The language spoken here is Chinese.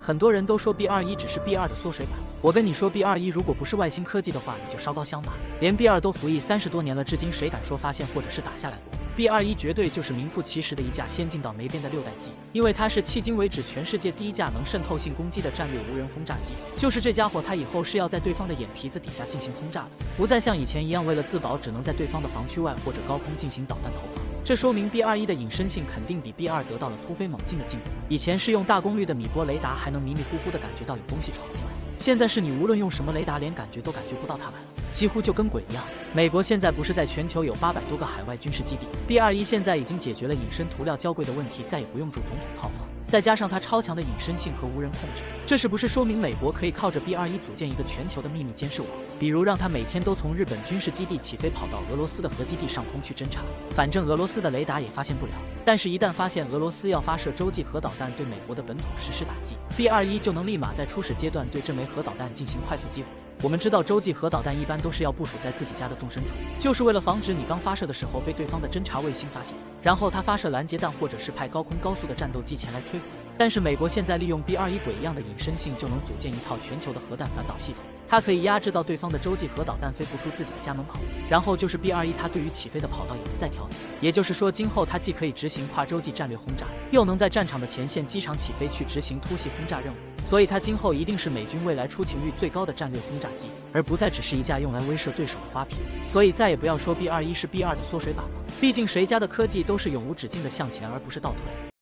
很多人都说 B-21只是 B-2的缩水版，我跟你说 B-21如果不是外星科技的话，你就烧高香吧。连 B-2都服役30多年了，至今谁敢说发现或者是打下来过？B-21绝对就是名副其实的一架先进到没边的6代机，因为它是迄今为止全世界第一架能渗透性攻击的战略无人轰炸机。就是这家伙，它以后是要在对方的眼皮子底下进行轰炸的，不再像以前一样为了自保只能在对方的防区外或者高空进行导弹投放。这说明 B-21的隐身性肯定比 B-2得到了突飞猛进的进步。以前是用大功率的米波雷达，还能迷迷糊糊的感觉到有东西闯进来，现在是你无论用什么雷达，连感觉都感觉不到它们，几乎就跟鬼一样。美国现在不是在全球有800多个海外军事基地 ，B-21现在已经解决了隐身涂料娇贵的问题，再也不用住总统套房。再加上它超强的隐身性和无人控制，这是不是说明美国可以靠着 B-21组建一个全球的秘密监视网？比如让它每天都从日本军事基地起飞跑到俄罗斯的核基地上空去侦察，反正俄罗斯的雷达也发现不了。但是，一旦发现俄罗斯要发射洲际核导弹对美国的本土实施打击 ，B-21就能立马在初始阶段对这枚核导弹进行快速击毁。我们知道洲际核导弹一般都是要部署在自己家的纵深处，就是为了防止你刚发射的时候被对方的侦察卫星发现，然后他发射拦截弹或者是派高空高速的战斗机前来摧毁。但是美国现在利用 B-21鬼一样的隐身性，就能组建一套全球的核弹反导系统，它可以压制到对方的洲际核导弹飞不出自己的家门口。然后就是 B-21它对于起飞的跑道也不再调节，也就是说今后它既可以执行跨洲际战略轰炸，又能在战场的前线机场起飞去执行突袭轰炸任务。所以它今后一定是美军未来出勤率最高的战略轰炸机，而不再只是一架用来威慑对手的花瓶。所以再也不要说 B-21是 B-2的缩水版了，毕竟谁家的科技都是永无止境的向前，而不是倒退。